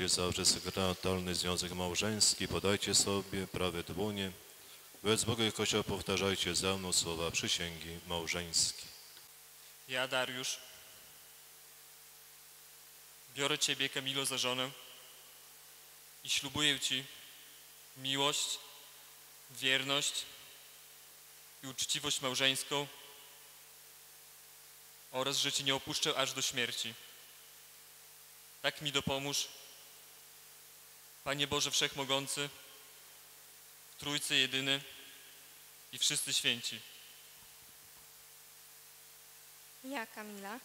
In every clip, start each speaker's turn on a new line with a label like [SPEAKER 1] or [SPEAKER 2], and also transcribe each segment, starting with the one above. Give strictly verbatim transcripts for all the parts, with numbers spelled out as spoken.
[SPEAKER 1] uważajcie zawsze sakramentalny związek małżeński, podajcie sobie prawe dłonie. Wobec Boga i Kościoła powtarzajcie za mną słowa przysięgi małżeńskiej.
[SPEAKER 2] Ja, Dariusz, biorę Ciebie, Kamilo, za żonę i ślubuję Ci miłość, wierność i uczciwość małżeńską oraz, że Cię nie opuszczę aż do śmierci. Tak mi dopomóż, Panie Boże Wszechmogący, w Trójcy Jedyny i wszyscy święci.
[SPEAKER 3] Ja, Kamila,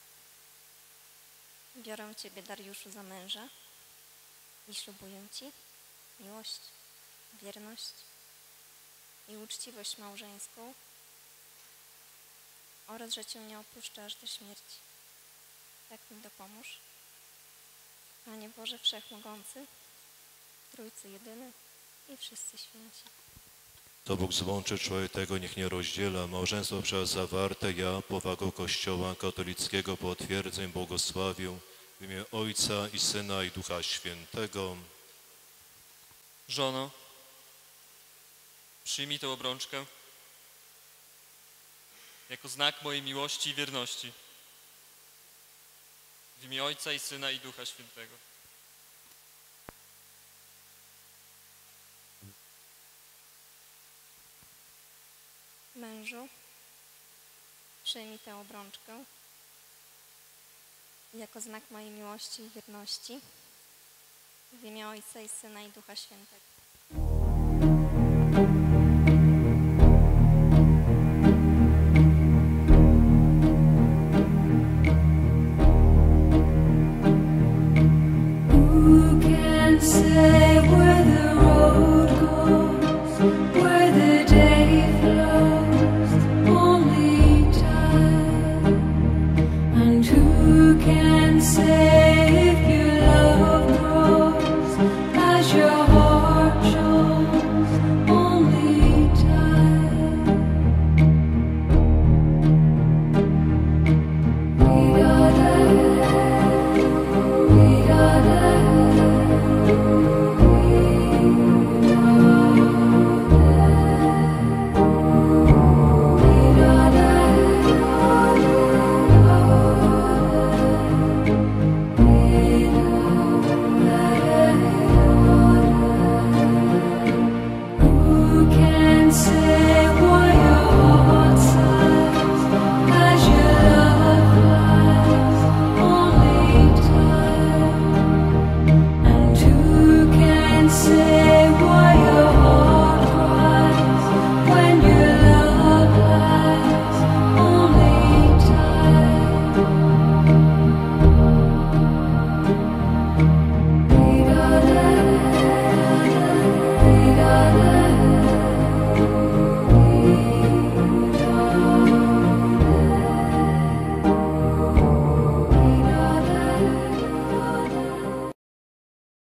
[SPEAKER 3] biorę Ciebie, Dariuszu, za męża i ślubuję Ci miłość, wierność i uczciwość małżeńską oraz, że Cię nie opuszczę aż do śmierci. Tak mi dopomóż, Panie Boże Wszechmogący, Trójcy Jedyny i wszyscy święci.
[SPEAKER 1] To Bóg złączy, człowiek tego niech nie rozdziela. Małżeństwo przez zawarte ja powagą Kościoła katolickiego potwierdzę i błogosławię w imię Ojca i Syna i Ducha Świętego.
[SPEAKER 2] Żono, przyjmij tę obrączkę jako znak mojej miłości i wierności. W imię Ojca i Syna i Ducha Świętego.
[SPEAKER 3] Mężu, przyjmij tę obrączkę jako znak mojej miłości i wierności w imię Ojca i Syna i Ducha Świętego.
[SPEAKER 4] Who can say